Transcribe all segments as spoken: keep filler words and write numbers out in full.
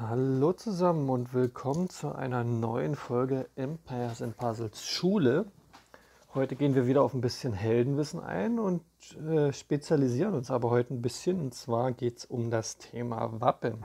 Hallo zusammen und willkommen zu einer neuen Folge Empires and Puzzles Schule. Heute gehen wir wieder auf ein bisschen Heldenwissen ein und äh, spezialisieren uns aber heute ein bisschen. Und zwar geht es um das Thema Wappen.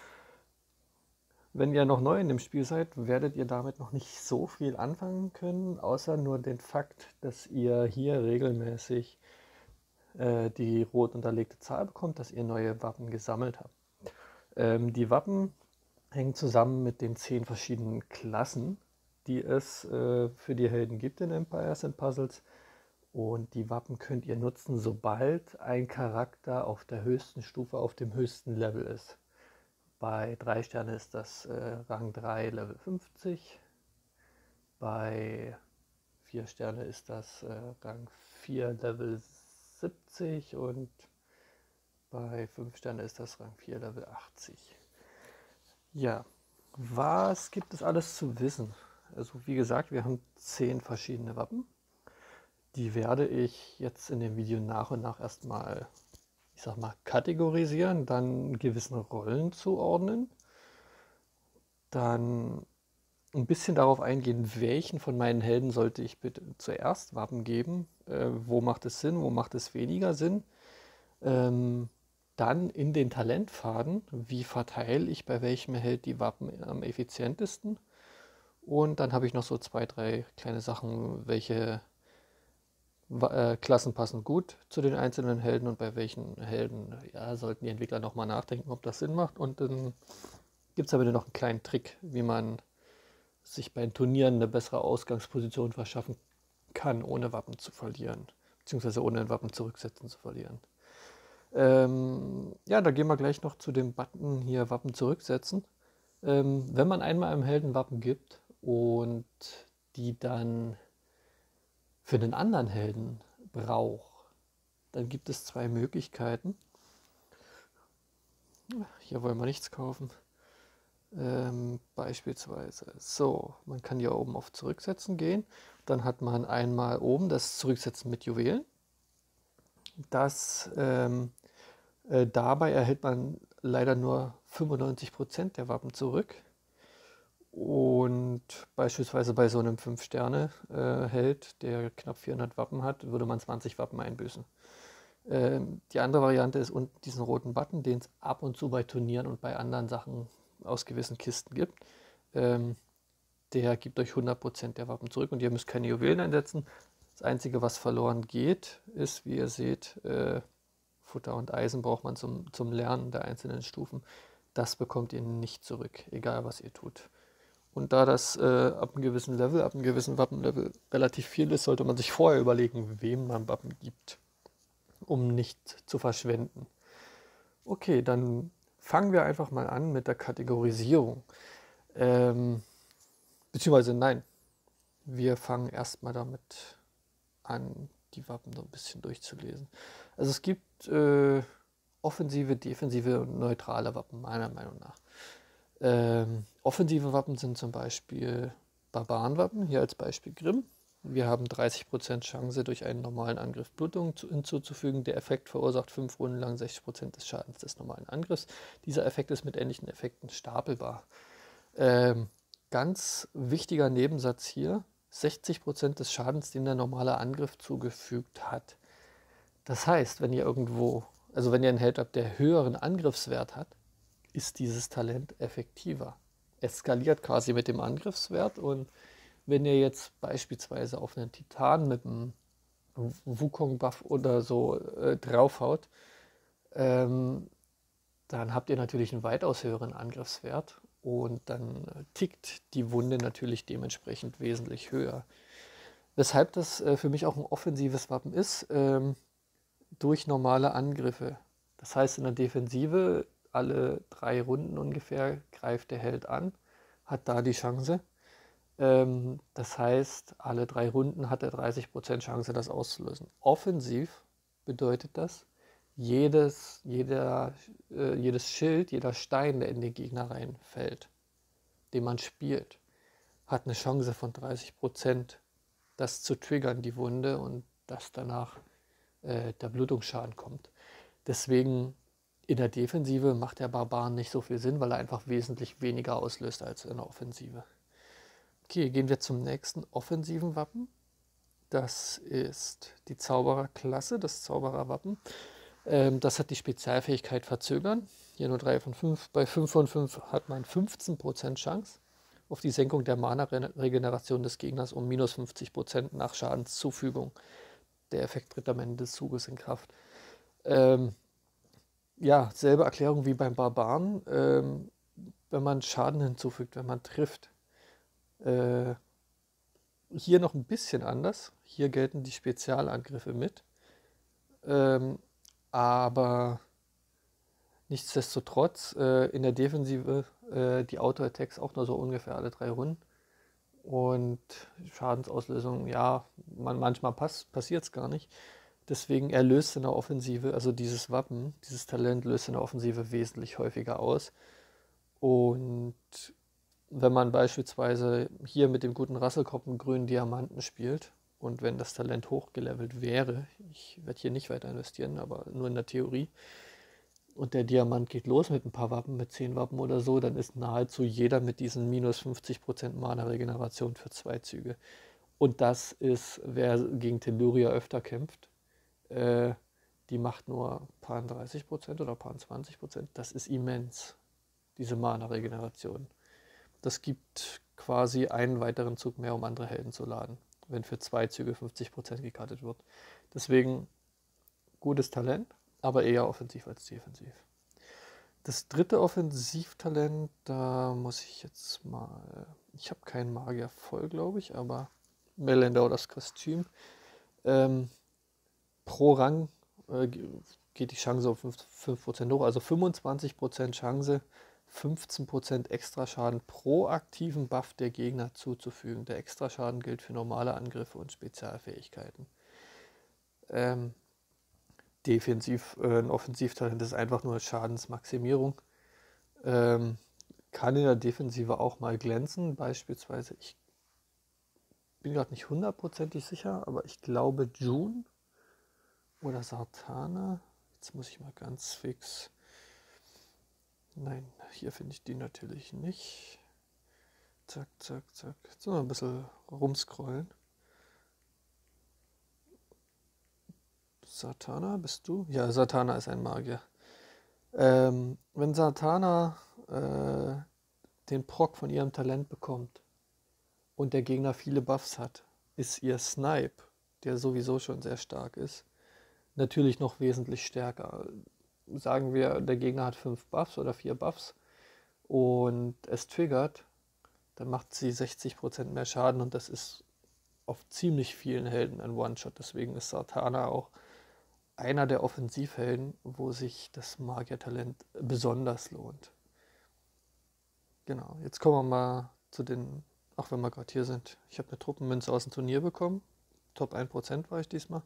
Wenn ihr noch neu in dem Spiel seid, werdet ihr damit noch nicht so viel anfangen können, außer nur den Fakt, dass ihr hier regelmäßig äh, die rot unterlegte Zahl bekommt, dass ihr neue Wappen gesammelt habt. Ähm, die Wappen hängen zusammen mit den zehn verschiedenen Klassen, die es äh, für die Helden gibt in Empires and Puzzles. Und die Wappen könnt ihr nutzen, sobald ein Charakter auf der höchsten Stufe, auf dem höchsten Level ist. Bei drei Sterne ist das äh, Rang drei, Level fünfzig. Bei vier Sterne ist das äh, Rang vier, Level siebzig. Und bei fünf Sterne ist das Rang vier, Level achtzig. Ja, was gibt es alles zu wissen? Also wie gesagt, wir haben zehn verschiedene Wappen. Die werde ich jetzt in dem Video nach und nach erstmal, ich sag mal, kategorisieren, dann gewissen Rollen zuordnen, dann ein bisschen darauf eingehen, welchen von meinen Helden sollte ich bitte zuerst Wappen geben, äh, wo macht es Sinn, wo macht es weniger Sinn. Ähm, dann in den Talentpfaden, wie verteile ich bei welchem Held die Wappen am effizientesten. Und dann habe ich noch so zwei, drei kleine Sachen, welche äh, Klassen passen gut zu den einzelnen Helden und bei welchen Helden ja, sollten die Entwickler nochmal nachdenken, ob das Sinn macht. Und dann gibt es aber noch einen kleinen Trick, wie man sich bei Turnieren eine bessere Ausgangsposition verschaffen kann, ohne Wappen zu verlieren, beziehungsweise ohne ein Wappen zurücksetzen zu verlieren. Ähm, ja, da gehen wir gleich noch zu dem Button hier Wappen zurücksetzen. Ähm, wenn man einmal einem Helden Wappen gibt und die dann für einen anderen Helden braucht, dann gibt es zwei Möglichkeiten. Hier wollen wir nichts kaufen. Ähm, beispielsweise so, man kann hier oben auf Zurücksetzen gehen. Dann hat man einmal oben das Zurücksetzen mit Juwelen. Das, ähm, äh, dabei erhält man leider nur fünfundneunzig Prozent der Wappen zurück. Und beispielsweise bei so einem fünf Sterne Held, der knapp vierhundert Wappen hat, würde man zwanzig Wappen einbüßen. Ähm, die andere Variante ist unten diesen roten Button, den es ab und zu bei Turnieren und bei anderen Sachen aus gewissen Kisten gibt. Ähm, der gibt euch hundert Prozent der Wappen zurück und ihr müsst keine Juwelen einsetzen. Das Einzige, was verloren geht, ist, wie ihr seht, äh, Futter und Eisen braucht man zum, zum Lernen der einzelnen Stufen. Das bekommt ihr nicht zurück, egal was ihr tut. Und da das äh, ab einem gewissen Level, ab einem gewissen Wappenlevel relativ viel ist, sollte man sich vorher überlegen, wem man Wappen gibt, um nicht zu verschwenden. Okay, dann fangen wir einfach mal an mit der Kategorisierung. Ähm, beziehungsweise nein, wir fangen erstmal damit an, die Wappen so ein bisschen durchzulesen. Also es gibt äh, offensive, defensive und neutrale Wappen, meiner Meinung nach. Ähm, offensive Wappen sind zum Beispiel Barbarenwappen, hier als Beispiel Grimm. Wir haben dreißig Prozent Chance, durch einen normalen Angriff Blutung zu, hinzuzufügen. Der Effekt verursacht fünf Runden lang sechzig Prozent des Schadens des normalen Angriffs. Dieser Effekt ist mit ähnlichen Effekten stapelbar. Ähm, ganz wichtiger Nebensatz hier, sechzig Prozent des Schadens, den der normale Angriff zugefügt hat. Das heißt, wenn ihr irgendwo, also wenn ihr einen Held habt, der höheren Angriffswert hat, ist dieses Talent effektiver. Es skaliert quasi mit dem Angriffswert und wenn ihr jetzt beispielsweise auf einen Titan mit einem Wukong-Buff oder so äh, draufhaut, ähm, dann habt ihr natürlich einen weitaus höheren Angriffswert und dann tickt die Wunde natürlich dementsprechend wesentlich höher. Weshalb das äh, für mich auch ein offensives Wappen ist, ähm, durch normale Angriffe. Das heißt, in der Defensive alle drei Runden ungefähr greift der Held an, hat da die Chance. Ähm, das heißt, alle drei Runden hat er dreißig Prozent Chance, das auszulösen. Offensiv bedeutet das, jedes, jeder, äh, jedes Schild, jeder Stein, der in den Gegner reinfällt, den man spielt, hat eine Chance von dreißig Prozent, das zu triggern, die Wunde, und dass danach äh, der Blutungsschaden kommt. Deswegen In der Defensive macht der Barbaren nicht so viel Sinn, weil er einfach wesentlich weniger auslöst als in der Offensive. Okay, gehen wir zum nächsten offensiven Wappen. Das ist die Zaubererklasse, das Zaubererwappen. Ähm, das hat die Spezialfähigkeit Verzögern. Hier nur drei von fünf. Bei fünf von fünf hat man fünfzehn Prozent Chance auf die Senkung der Mana-Regeneration des Gegners um minus fünfzig Prozent nach Schadenszufügung. Der Effekt tritt am Ende des Zuges in Kraft. Ähm, ja, selbe Erklärung wie beim Barbaren. Ähm, wenn man Schaden hinzufügt, wenn man trifft. Äh, hier noch ein bisschen anders. Hier gelten die Spezialangriffe mit. Ähm, aber nichtsdestotrotz äh, in der Defensive äh, die Auto-Attacks auch nur so ungefähr alle drei Runden. Und Schadensauslösung, ja, man, manchmal pass, passiert es gar nicht. Deswegen er löst in der Offensive, also dieses Wappen, dieses Talent löst in der Offensive wesentlich häufiger aus. Und wenn man beispielsweise hier mit dem guten Rasselkopf einen grünen Diamanten spielt und wenn das Talent hochgelevelt wäre, ich werde hier nicht weiter investieren, aber nur in der Theorie, und der Diamant geht los mit ein paar Wappen, mit zehn Wappen oder so, dann ist nahezu jeder mit diesen minus fünfzig Prozent Mana-Regeneration für zwei Züge. Und das ist, wer gegen Telluria öfter kämpft, äh, die macht nur paar dreißig Prozent oder paar zwanzig Prozent. Das ist immens, diese Mana-Regeneration. Das gibt quasi einen weiteren Zug mehr, um andere Helden zu laden, wenn für zwei Züge fünfzig Prozent gekartet wird. Deswegen gutes Talent, aber eher offensiv als defensiv. Das dritte Offensivtalent, da muss ich jetzt mal, ich habe keinen Magier voll, glaube ich, aber Melinda das Kostüm. Ähm, pro Rang äh, geht die Chance auf fünf Prozent hoch, also fünfundzwanzig Prozent Chance, fünfzehn Prozent Extraschaden pro aktiven Buff der Gegner zuzufügen. Der Extraschaden gilt für normale Angriffe und Spezialfähigkeiten. Ähm, defensiv, äh, ein Offensivtalent ist einfach nur Schadensmaximierung. Ähm, kann in der Defensive auch mal glänzen. Beispielsweise, ich bin gerade nicht hundertprozentig sicher, aber ich glaube June oder Sartana. Jetzt muss ich mal ganz fix. Nein, hier finde ich die natürlich nicht. Zack, zack, zack. Jetzt noch ein bisschen rumscrollen. Satana, bist du? Ja, Satana ist ein Magier. Ähm, wenn Satana äh, den Proc von ihrem Talent bekommt und der Gegner viele Buffs hat, ist ihr Snipe, der sowieso schon sehr stark ist, natürlich noch wesentlich stärker. Sagen wir, der Gegner hat fünf Buffs oder vier Buffs und es triggert, dann macht sie sechzig Prozent mehr Schaden und das ist auf ziemlich vielen Helden ein One-Shot. Deswegen ist Satana auch einer der Offensivhelden, wo sich das Magiertalent besonders lohnt. Genau, jetzt kommen wir mal zu den, auch wenn wir gerade hier sind, ich habe eine Truppenmünze aus dem Turnier bekommen. Top ein Prozent war ich diesmal.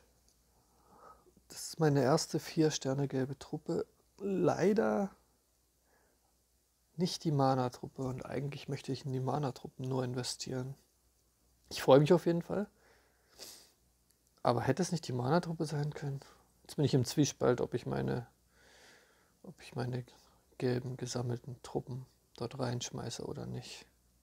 Das ist meine erste vier Sterne gelbe Truppe. Leider nicht die Mana-Truppe und eigentlich möchte ich in die Mana-Truppen nur investieren. Ich freue mich auf jeden Fall. Aber hätte es nicht die Mana-Truppe sein können? Jetzt bin ich im Zwiespalt, ob ich meine, ob ich meine gelben gesammelten Truppen dort reinschmeiße oder nicht.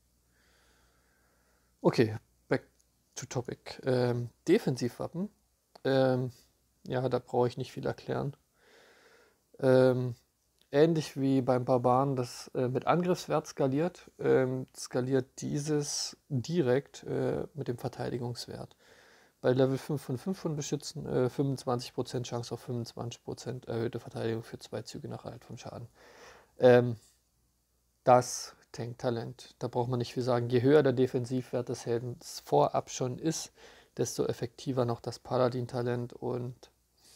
Okay, back to topic. Ähm, Defensivwappen. Ähm, ja, da brauche ich nicht viel erklären. Ähm, ähnlich wie beim Barbaren, das äh, mit Angriffswert skaliert, ähm, skaliert dieses direkt äh, mit dem Verteidigungswert. Bei Level fünf von fünf von Beschützen äh, fünfundzwanzig Prozent Chance auf fünfundzwanzig Prozent erhöhte Verteidigung für zwei Züge nach Erhalt vom Schaden. Ähm, das Tank-Talent, da braucht man nicht viel sagen. Je höher der Defensivwert des Helden vorab schon ist, desto effektiver noch das Paladin-Talent und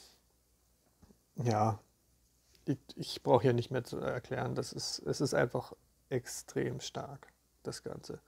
ja, ich, ich brauche hier nicht mehr zu erklären, das ist, es ist einfach extrem stark, das Ganze.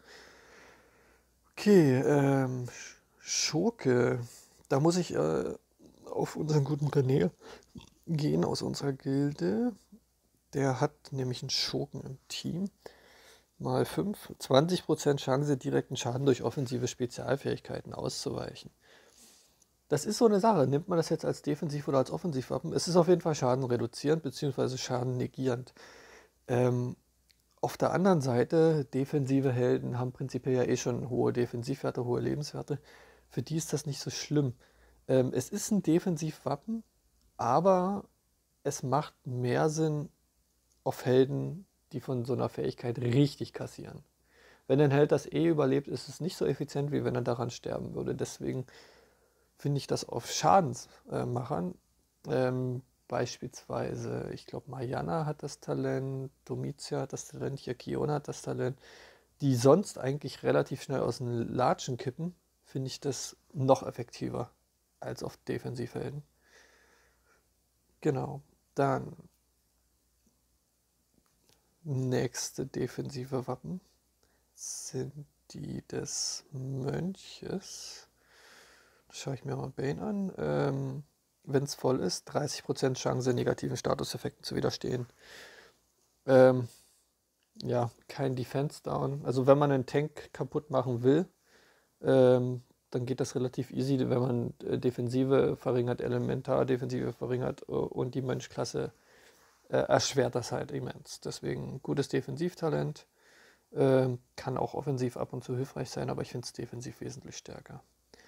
Okay, ähm, Schurke, da muss ich äh, auf unseren guten René gehen aus unserer Gilde. Der hat nämlich einen Schurken im Team. Mal fünf, zwanzig Prozent Chance, direkten Schaden durch offensive Spezialfähigkeiten auszuweichen. Das ist so eine Sache. Nimmt man das jetzt als Defensiv- oder als Offensivwappen? Es ist auf jeden Fall schadenreduzierend bzw. schadennegierend. Ähm, auf der anderen Seite, defensive Helden haben prinzipiell ja eh schon hohe Defensivwerte, hohe Lebenswerte. Für die ist das nicht so schlimm. Ähm, es ist ein Defensivwappen, aber es macht mehr Sinn auf Helden, die von so einer Fähigkeit richtig kassieren. Wenn ein Held das eh überlebt, ist es nicht so effizient, wie wenn er daran sterben würde. Deswegen finde ich das auf Schadensmachern, ähm, beispielsweise, ich glaube, Mariana hat das Talent, Domitia hat das Talent, hier Kiona hat das Talent, die sonst eigentlich relativ schnell aus den Latschen kippen, finde ich das noch effektiver als auf Defensivhelden. Genau. Dann nächste defensive Wappen sind die des Mönches. Da schaue ich mir mal Bane an. Ähm, Wenn es voll ist, dreißig Prozent Chance, negativen Statuseffekten zu widerstehen. Ähm, ja, kein Defense Down. Also wenn man einen Tank kaputt machen will, ähm, dann geht das relativ easy, wenn man äh, Defensive verringert, Elementar-Defensive verringert äh, und die Mönchklasse äh, erschwert das halt immens. Deswegen gutes Defensivtalent. Ähm, kann auch offensiv ab und zu hilfreich sein, aber ich finde es defensiv wesentlich stärker.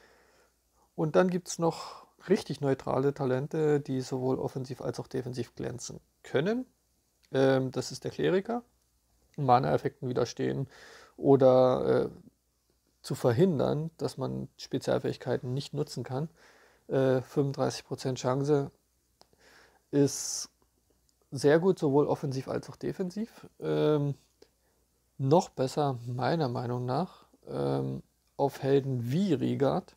Und dann gibt es noch richtig neutrale Talente, die sowohl offensiv als auch defensiv glänzen können. Ähm, das ist der Kleriker. Mana-Effekten widerstehen oder äh, zu verhindern, dass man Spezialfähigkeiten nicht nutzen kann. Äh, fünfunddreißig Prozent Chance ist sehr gut, sowohl offensiv als auch defensiv. Ähm, noch besser, meiner Meinung nach, ähm, auf Helden wie Rigard,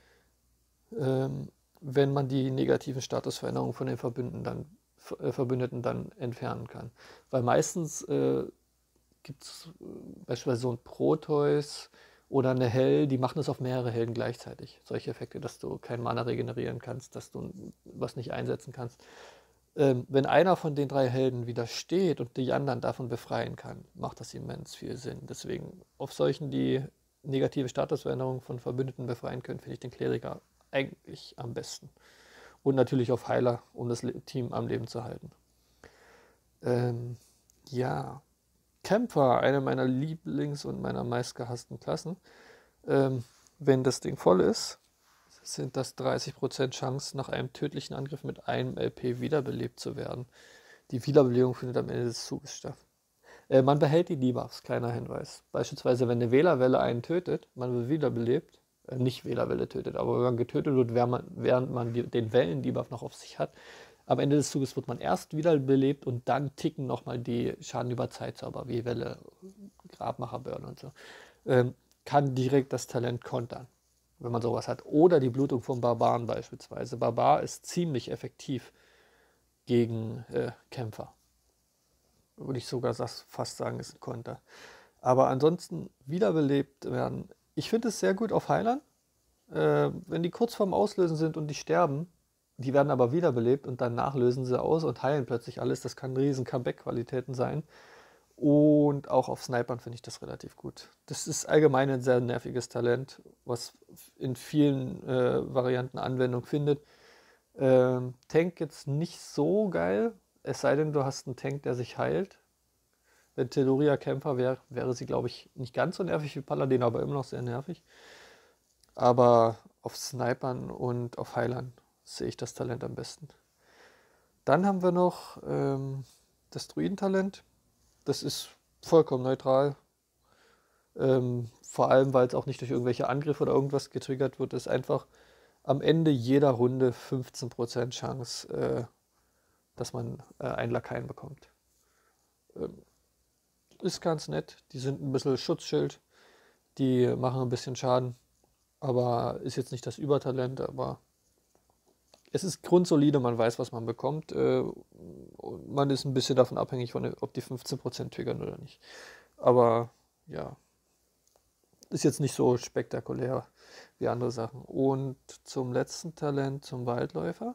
ähm, wenn man die negativen Statusveränderungen von den Verbündeten dann, äh, Verbündeten dann entfernen kann. Weil meistens äh, gibt es äh, beispielsweise so ein Proteus oder eine Hell, die machen das auf mehrere Helden gleichzeitig. Solche Effekte, dass du kein Mana regenerieren kannst, dass du was nicht einsetzen kannst. Ähm, wenn einer von den drei Helden widersteht und die anderen davon befreien kann, macht das immens viel Sinn. Deswegen auf solchen, die negative Statusveränderungen von Verbündeten befreien können, finde ich den Kleriker eigentlich am besten. Und natürlich auf Heiler, um das Team am Leben zu halten. Ähm, ja, Kämpfer, eine meiner Lieblings- und meiner meistgehassten Klassen. Ähm, wenn das Ding voll ist, sind das dreißig Prozent Chance, nach einem tödlichen Angriff mit einem L P wiederbelebt zu werden. Die Wiederbelebung findet am Ende des Zuges statt. Äh, man behält die Debuffs, kleiner Hinweis. Beispielsweise, wenn eine Wählerwelle einen tötet, man wird wiederbelebt, äh, nicht Wählerwelle tötet, aber wenn man getötet wird, während man, während man die, den Wellen-Debuff noch auf sich hat, am Ende des Zuges wird man erst wiederbelebt und dann ticken nochmal die Schaden über Zeitzauber, wie Welle, Grabmacher, Burn und so. Ähm, kann direkt das Talent kontern, wenn man sowas hat. Oder die Blutung vom Barbaren beispielsweise. Barbar ist ziemlich effektiv gegen äh, Kämpfer. Würde ich sogar fast sagen, ist ein Konter. Aber ansonsten wiederbelebt werden. Ich finde es sehr gut auf Heilern. Äh, wenn die kurz vorm Auslösen sind und die sterben, die werden aber wiederbelebt und danach lösen sie aus und heilen plötzlich alles. Das kann riesen Comeback-Qualitäten sein. Und auch auf Snipern finde ich das relativ gut. Das ist allgemein ein sehr nerviges Talent, was in vielen äh, Varianten Anwendung findet. Ähm, Tank jetzt nicht so geil, es sei denn, du hast einen Tank, der sich heilt. Wenn Telluria Kämpfer wäre, wäre sie, glaube ich, nicht ganz so nervig wie Paladin, aber immer noch sehr nervig. Aber auf Snipern und auf Heilern sehe ich das Talent am besten. Dann haben wir noch ähm, das Druidentalent. Das ist vollkommen neutral. Ähm, vor allem, weil es auch nicht durch irgendwelche Angriffe oder irgendwas getriggert wird. Es ist einfach am Ende jeder Runde fünfzehn Prozent Chance, äh, dass man äh, einen Lakaien bekommt. Ähm, ist ganz nett. Die sind ein bisschen Schutzschild. Die machen ein bisschen Schaden. Aber ist jetzt nicht das Übertalent, aber es ist grundsolide, man weiß, was man bekommt. Äh, man ist ein bisschen davon abhängig, von, ob die fünfzehn Prozent triggern oder nicht. Aber ja, ist jetzt nicht so spektakulär wie andere Sachen. Und zum letzten Talent, zum Waldläufer.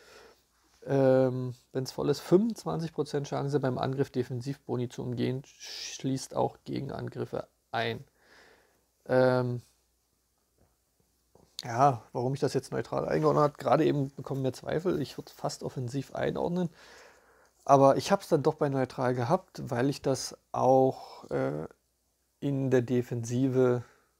Ähm, Wenn es voll ist, fünfundzwanzig Prozent Chance beim Angriff Defensivboni zu umgehen, schließt auch Gegenangriffe ein. Ähm, Ja, warum ich das jetzt neutral eingeordnet habe, gerade eben bekommen mir Zweifel. Ich würde es fast offensiv einordnen. Aber ich habe es dann doch bei neutral gehabt, weil ich das auch äh, in der Defensive,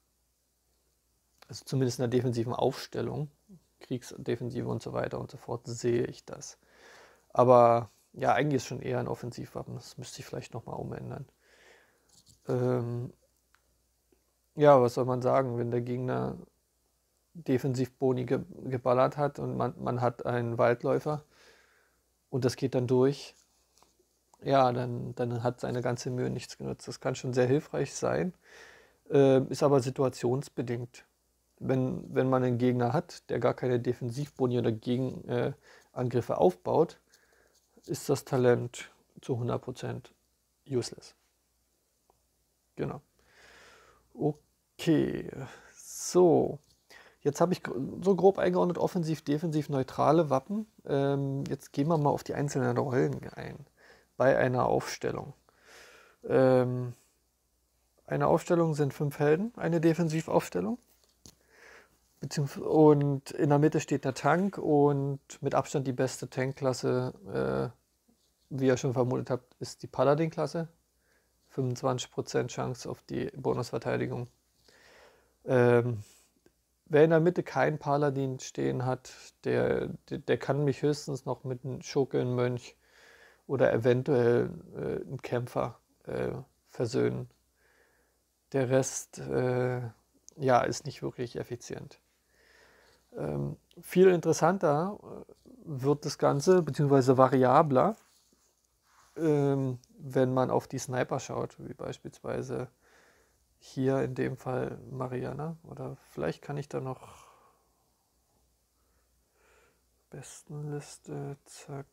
also zumindest in der defensiven Aufstellung, Kriegsdefensive und so weiter und so fort, sehe ich das. Aber ja, eigentlich ist schon eher ein Offensivwappen. Das müsste ich vielleicht nochmal umändern. Ähm, ja, was soll man sagen, wenn der Gegner Defensivboni ge geballert hat und man, man hat einen Waldläufer und das geht dann durch, ja, dann, dann hat seine ganze Mühe nichts genutzt. Das kann schon sehr hilfreich sein, äh, ist aber situationsbedingt. Wenn, wenn man einen Gegner hat, der gar keine Defensivboni oder Gegenangriffe äh, aufbaut, ist das Talent zu hundert Prozent useless. Genau. Okay, so. Jetzt habe ich so grob eingeordnet, offensiv, defensiv, neutrale Wappen. Ähm, jetzt gehen wir mal auf die einzelnen Rollen ein, bei einer Aufstellung. Ähm, eine Aufstellung sind fünf Helden, eine Defensivaufstellung. Und in der Mitte steht der Tank und mit Abstand die beste Tankklasse, äh, wie ihr schon vermutet habt, ist die Paladin-Klasse. fünfundzwanzig Prozent Chance auf die Bonusverteidigung. Ähm, Wer in der Mitte keinen Paladin stehen hat, der, der, der kann mich höchstens noch mit einem Schurke, einem Mönch oder eventuell äh, einem Kämpfer äh, versöhnen. Der Rest äh, ja, ist nicht wirklich effizient. Ähm, viel interessanter wird das Ganze, beziehungsweise variabler, ähm, wenn man auf die Sniper schaut, wie beispielsweise hier in dem Fall Mariana. Oder vielleicht kann ich da noch Bestenliste, zack.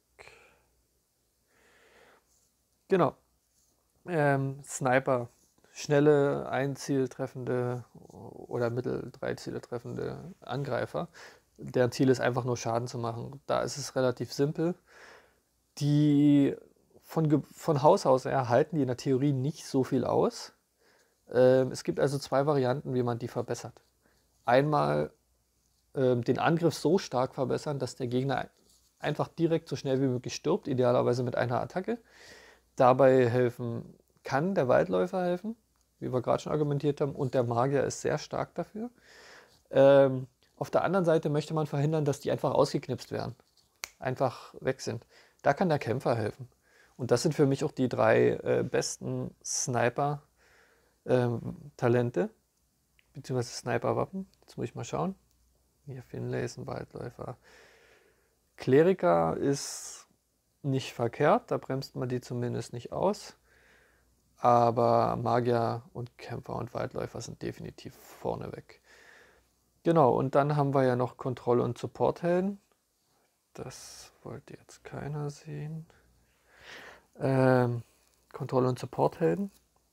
Genau. Ähm, Sniper. Schnelle, ein Ziel treffende oder mittel drei Ziele treffende Angreifer. Deren Ziel ist einfach nur Schaden zu machen. Da ist es relativ simpel. Die von, von Haus aus erhalten die in der Theorie nicht so viel aus. Ähm, es gibt also zwei Varianten, wie man die verbessert. Einmal ähm, den Angriff so stark verbessern, dass der Gegner einfach direkt so schnell wie möglich stirbt, idealerweise mit einer Attacke. Dabei helfen kann der Waldläufer helfen, wie wir gerade schon argumentiert haben, und der Magier ist sehr stark dafür. Ähm, auf der anderen Seite möchte man verhindern, dass die einfach ausgeknipst werden, einfach weg sind. Da kann der Kämpfer helfen. Und das sind für mich auch die drei äh, besten Sniper-Talente, ähm, beziehungsweise Sniper-Wappen. Jetzt muss ich mal schauen. Hier Finlay ist ein Waldläufer. Kleriker ist nicht verkehrt, da bremst man die zumindest nicht aus. Aber Magier und Kämpfer und Waldläufer sind definitiv vorneweg. Genau, und dann haben wir ja noch Kontrolle- und Supporthelden. Das wollte jetzt keiner sehen. Ähm, Kontrolle- und Supporthelden.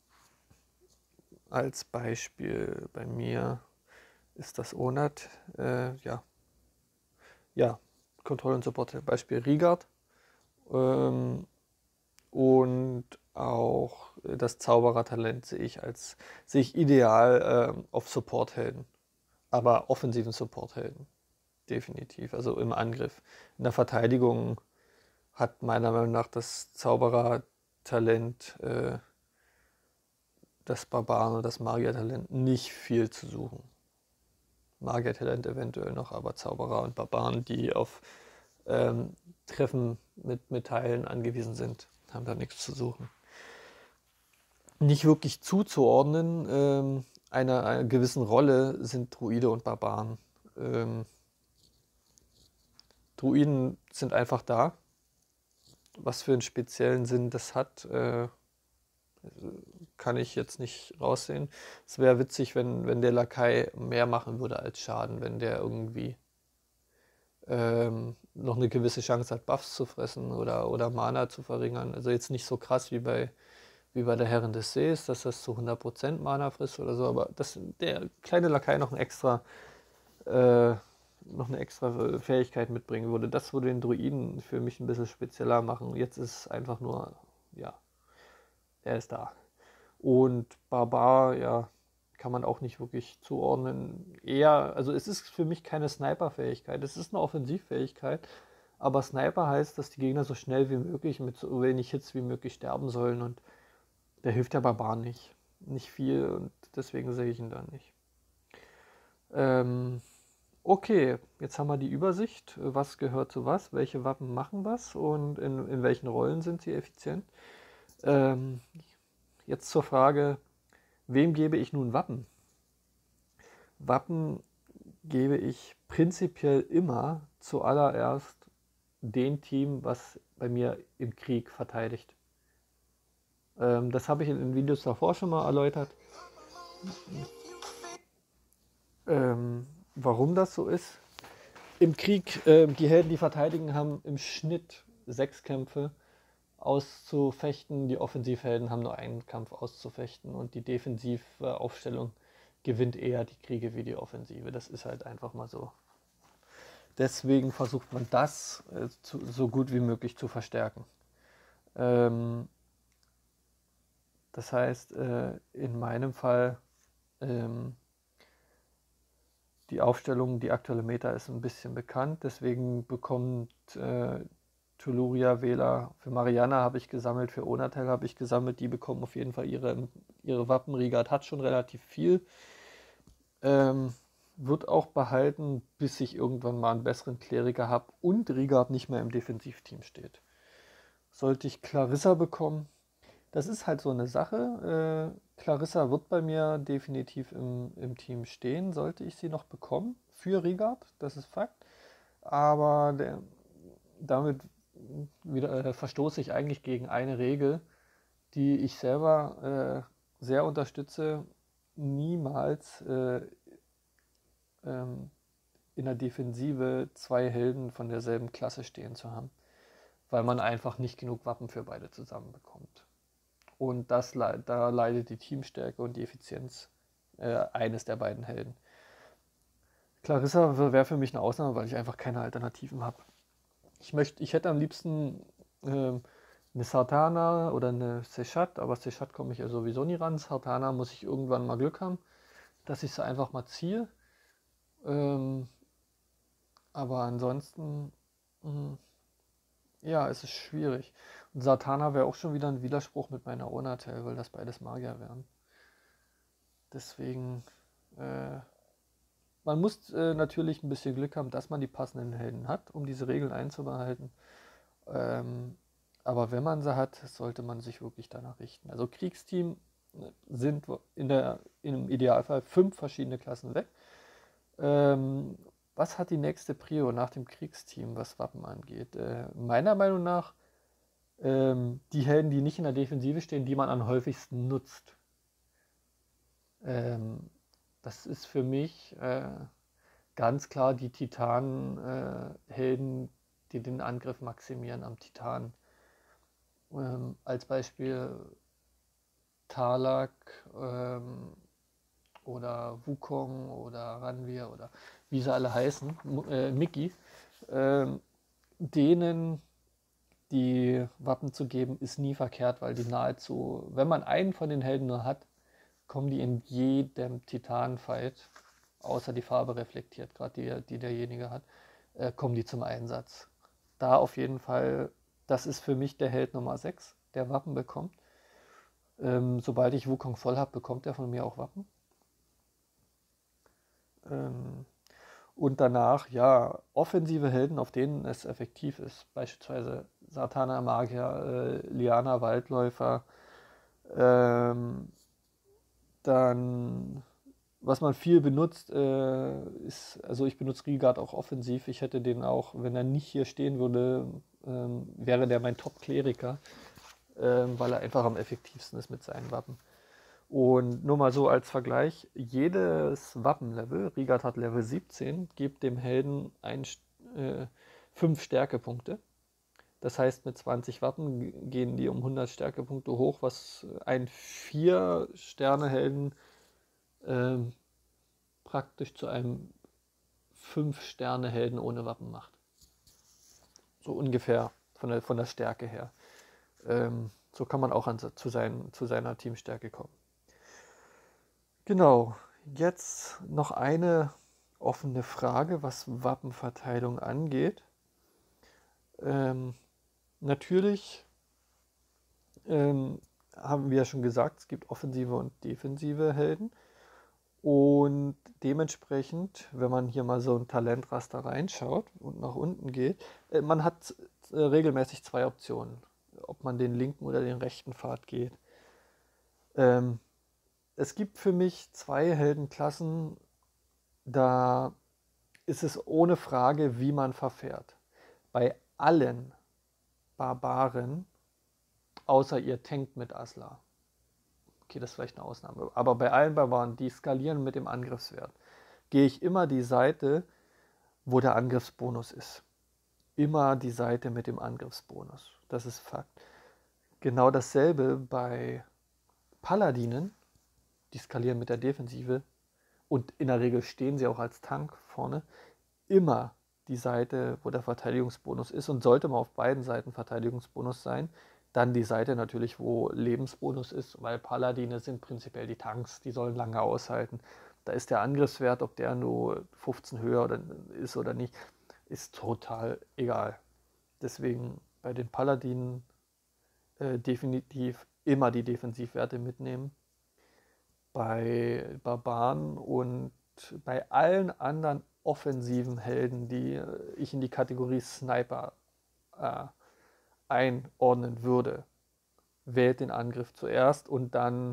Als Beispiel bei mir ist das Onat. Äh, ja. ja, Kontrolle- und Supporthelden. Beispiel Rigard. Ähm, und auch das Zauberertalent sehe ich als sehe ich ideal ähm, auf Supporthelden. Aber offensiven Supporthelden. Definitiv. Also im Angriff. In der Verteidigung hat meiner Meinung nach das Zauberertalent, äh, das Barbaren und das Magiertalent nicht viel zu suchen. Magiertalent eventuell noch, aber Zauberer und Barbaren, die auf ähm, Treffen mit Metallen angewiesen sind, haben da nichts zu suchen. Nicht wirklich zuzuordnen ähm, einer, einer gewissen Rolle sind Druide und Barbaren. Ähm, Druiden sind einfach da. Was für einen speziellen Sinn das hat, äh, kann ich jetzt nicht raussehen. Es wäre witzig, wenn, wenn der Lakai mehr machen würde als Schaden, wenn der irgendwie ähm, noch eine gewisse Chance hat, Buffs zu fressen oder, oder Mana zu verringern. Also jetzt nicht so krass wie bei, wie bei der Herren des Sees, dass das zu hundert Prozent Mana frisst oder so, aber dass der kleine Lakai noch ein extra äh, noch eine extra Fähigkeit mitbringen würde. Das würde den Druiden für mich ein bisschen spezieller machen. Jetzt ist es einfach nur, ja, er ist da. Und Barbar, ja, kann man auch nicht wirklich zuordnen. Eher, also es ist für mich keine Sniper-Fähigkeit, es ist eine Offensivfähigkeit, aber Sniper heißt, dass die Gegner so schnell wie möglich mit so wenig Hits wie möglich sterben sollen und der hilft der Barbar nicht. Nicht viel und deswegen sehe ich ihn da nicht. Ähm, okay, jetzt haben wir die Übersicht, was gehört zu was, welche Wappen machen was und in, in welchen Rollen sind sie effizient. Ähm, jetzt zur Frage, wem gebe ich nun Wappen? Wappen gebe ich prinzipiell immer zuallererst dem Team, was bei mir im Krieg verteidigt. Ähm, das habe ich in den Videos davor schon mal erläutert. Ähm, warum das so ist. Im Krieg, äh, die Helden, die verteidigen, haben im Schnitt sechs Kämpfe auszufechten. Die Offensivhelden haben nur einen Kampf auszufechten und die defensive Aufstellung gewinnt eher die Kriege wie die Offensive. Das ist halt einfach mal so. Deswegen versucht man das äh, zu, so gut wie möglich zu verstärken. Ähm, das heißt, äh, in meinem Fall ähm, die Aufstellung, die aktuelle Meta ist ein bisschen bekannt, deswegen bekommt äh, Tuluria-Wähler, für Mariana habe ich gesammelt, für Onatel habe ich gesammelt, die bekommen auf jeden Fall ihre, ihre Wappen. Rigard hat schon relativ viel, ähm, wird auch behalten, bis ich irgendwann mal einen besseren Kleriker habe und Rigard nicht mehr im Defensivteam steht. Sollte ich Clarissa bekommen, das ist halt so eine Sache. Äh, Clarissa wird bei mir definitiv im, im Team stehen, sollte ich sie noch bekommen. Für Rigard, das ist Fakt. Aber der, damit wieder, äh, verstoße ich eigentlich gegen eine Regel, die ich selber äh, sehr unterstütze. Niemals äh, ähm, in der Defensive zwei Helden von derselben Klasse stehen zu haben. Weil man einfach nicht genug Wappen für beide zusammen bekommt. Und das, da leidet die Teamstärke und die Effizienz äh, eines der beiden Helden. Clarissa wäre für mich eine Ausnahme, weil ich einfach keine Alternativen habe. Ich, möcht, ich hätte am liebsten äh, eine Sartana oder eine Sechat, aber Sechat komme ich ja sowieso nie ran. Sartana muss ich irgendwann mal Glück haben, dass ich sie einfach mal ziehe. Ähm, aber ansonsten, mh, ja, es ist schwierig. Und Sartana wäre auch schon wieder ein Widerspruch mit meiner Onatel, weil das beides Magier wären. Deswegen, äh, man muss äh, natürlich ein bisschen Glück haben, dass man die passenden Helden hat, um diese Regeln einzubehalten. Ähm, aber wenn man sie hat, sollte man sich wirklich danach richten. Also Kriegsteam sind in der, im Idealfall fünf verschiedene Klassen weg. Ähm, was hat die nächste Prio nach dem Kriegsteam, was Wappen angeht? Äh, meiner Meinung nach ähm, die Helden, die nicht in der Defensive stehen, die man am häufigsten nutzt. Ähm, das ist für mich äh, ganz klar die Titan-Helden, äh, die den Angriff maximieren am Titan. Ähm, als Beispiel Talak ähm, oder Wukong oder Ranvir oder wie sie alle heißen, äh, Mickey. Ähm, denen die Wappen zu geben, ist nie verkehrt, weil die nahezu, wenn man einen von den Helden nur hat, kommen die in jedem Titan-Fight, außer die Farbe reflektiert, gerade die, die derjenige hat, äh, kommen die zum Einsatz. Da auf jeden Fall, das ist für mich der Held Nummer sechs, der Wappen bekommt. Ähm, sobald ich Wukong voll habe, bekommt er von mir auch Wappen. Ähm, und danach, ja, offensive Helden, auf denen es effektiv ist. Beispielsweise Satana Magier, äh, Liana Waldläufer, ähm, dann, was man viel benutzt, äh, ist, also ich benutze Rigard auch offensiv. Ich hätte den auch, wenn er nicht hier stehen würde, ähm, wäre der mein Top-Kleriker, ähm, weil er einfach am effektivsten ist mit seinen Wappen. Und nur mal so als Vergleich, jedes Wappenlevel, Rigard hat Level siebzehn, gibt dem Helden ein, äh, fünf Stärkepunkte. Das heißt, mit zwanzig Wappen gehen die um hundert Stärkepunkte hoch, was ein vier Sterne Helden ähm, praktisch zu einem fünf Sterne Helden ohne Wappen macht. So ungefähr von der, von der Stärke her. Ähm, so kann man auch an, zu, sein, zu seiner Teamstärke kommen. Genau, jetzt noch eine offene Frage, was Wappenverteilung angeht. Ähm, natürlich ähm, haben wir ja schon gesagt, es gibt offensive und defensive Helden. Und dementsprechend, wenn man hier mal so ein Talentraster reinschaut und nach unten geht, äh, man hat äh, regelmäßig zwei Optionen, ob man den linken oder den rechten Pfad geht. Ähm, es gibt für mich zwei Heldenklassen, da ist es ohne Frage, wie man verfährt. Bei allen Barbaren, außer ihr tankt mit Asla. Okay, das ist vielleicht eine Ausnahme. Aber bei allen Barbaren, die skalieren mit dem Angriffswert, gehe ich immer die Seite, wo der Angriffsbonus ist. Immer die Seite mit dem Angriffsbonus. Das ist Fakt. Genau dasselbe bei Paladinen, die skalieren mit der Defensive und in der Regel stehen sie auch als Tank vorne. Immer die Seite, wo der Verteidigungsbonus ist, und sollte mal auf beiden Seiten Verteidigungsbonus sein, dann die Seite natürlich, wo Lebensbonus ist, weil Paladine sind prinzipiell die Tanks, die sollen lange aushalten. Da ist der Angriffswert, ob der nur fünfzehn höher oder ist oder nicht, ist total egal. Deswegen bei den Paladinen äh, definitiv immer die Defensivwerte mitnehmen. Bei Barbaren und bei allen anderen offensiven Helden, die ich in die Kategorie Sniper äh, einordnen würde, wählt den Angriff zuerst und dann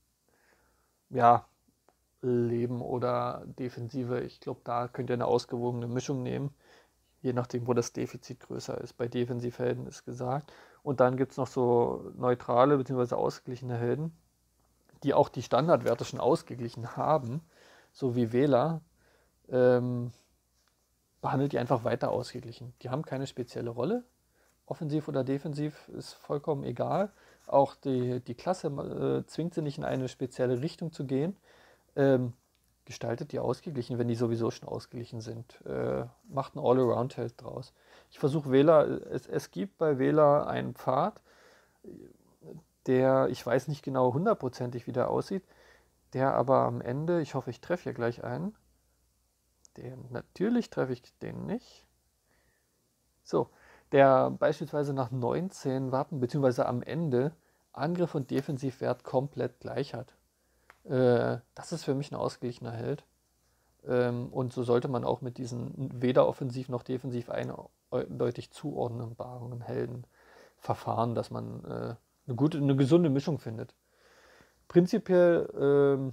ja, Leben oder Defensive. Ich glaube, da könnt ihr eine ausgewogene Mischung nehmen, je nachdem, wo das Defizit größer ist. Bei Defensivhelden ist gesagt. Und dann gibt es noch so neutrale bzw. ausgeglichene Helden, die auch die Standardwerte schon ausgeglichen haben, so wie Wähler. Ähm, behandelt die einfach weiter ausgeglichen. Die haben keine spezielle Rolle. Offensiv oder defensiv ist vollkommen egal. Auch die, die Klasse äh, zwingt sie nicht in eine spezielle Richtung zu gehen. Ähm, gestaltet die ausgeglichen, wenn die sowieso schon ausgeglichen sind. Äh, macht ein All-Around-Held draus. Ich versuche Wähler, es, es gibt bei Wähler einen Pfad, der, ich weiß nicht genau hundertprozentig, wie der aussieht, der aber am Ende, ich hoffe, ich treffe hier gleich einen, den, natürlich treffe ich den nicht. So, der beispielsweise nach neunzehn Wappen, beziehungsweise am Ende Angriff und Defensivwert komplett gleich hat. Äh, das ist für mich ein ausgeglichener Held. Ähm, und so sollte man auch mit diesen weder offensiv noch defensiv eindeutig zuordnbaren Helden verfahren, dass man äh, eine gute, eine gesunde Mischung findet. Prinzipiell ähm,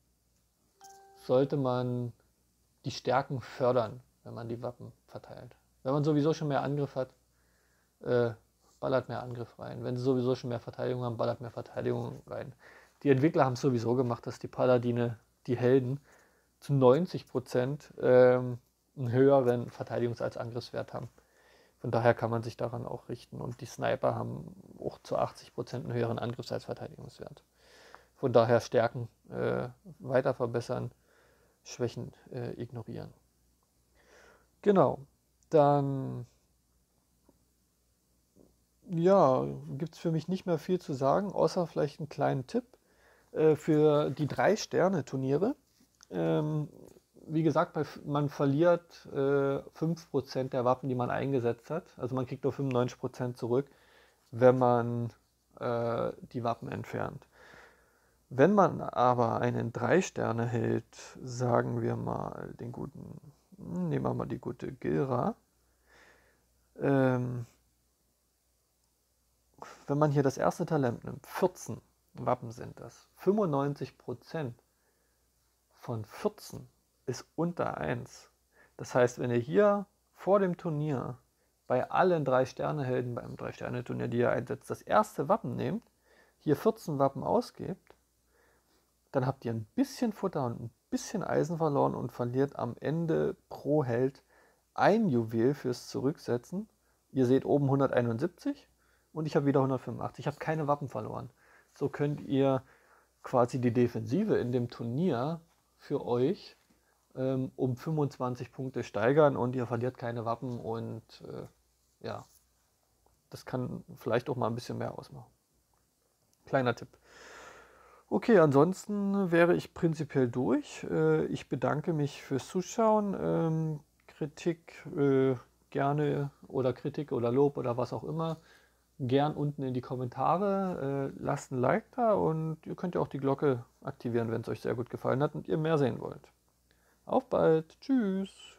sollte man die Stärken fördern, wenn man die Wappen verteilt. Wenn man sowieso schon mehr Angriff hat, äh, ballert mehr Angriff rein. Wenn sie sowieso schon mehr Verteidigung haben, ballert mehr Verteidigung rein. Die Entwickler haben es sowieso gemacht, dass die Paladine, die Helden, zu neunzig Prozent ähm, einen höheren Verteidigungs- als Angriffswert haben. Von daher kann man sich daran auch richten. Und die Sniper haben auch zu achtzig Prozent einen höheren Angriffs- als Verteidigungswert. Von daher Stärken äh, weiter verbessern, Schwächen äh, ignorieren. Genau. Dann ja, gibt es für mich nicht mehr viel zu sagen, außer vielleicht einen kleinen Tipp äh, für die Drei-Sterne-Turniere. Ähm, wie gesagt, man verliert äh, fünf Prozent der Wappen, die man eingesetzt hat. Also man kriegt nur fünfundneunzig Prozent zurück, wenn man äh, die Wappen entfernt. Wenn man aber einen Drei-Sterne-Held, sagen wir mal den guten, nehmen wir mal die gute Gilra, ähm, wenn man hier das erste Talent nimmt, vierzehn Wappen sind das, fünfundneunzig Prozent von vierzehn ist unter eins. Das heißt, wenn ihr hier vor dem Turnier bei allen Drei-Sterne-Helden beim Drei-Sterne-Turnier, die ihr einsetzt, das erste Wappen nehmt, hier vierzehn Wappen ausgebt, dann habt ihr ein bisschen Futter und ein bisschen Eisen verloren und verliert am Ende pro Held ein Juwel fürs Zurücksetzen. Ihr seht oben hunderteinundsiebzig und ich habe wieder hundertfünfundachtzig. Ich habe keine Wappen verloren. So könnt ihr quasi die Defensive in dem Turnier für euch ähm, um fünfundzwanzig Punkte steigern und ihr verliert keine Wappen und äh, ja, das kann vielleicht auch mal ein bisschen mehr ausmachen. Kleiner Tipp. Okay, ansonsten wäre ich prinzipiell durch. Äh, ich bedanke mich fürs Zuschauen. Ähm, Kritik äh, gerne oder Kritik oder Lob oder was auch immer. Gern unten in die Kommentare. Äh, lasst ein Like da und ihr könnt ja auch die Glocke aktivieren, wenn es euch sehr gut gefallen hat und ihr mehr sehen wollt. Auf bald. Tschüss.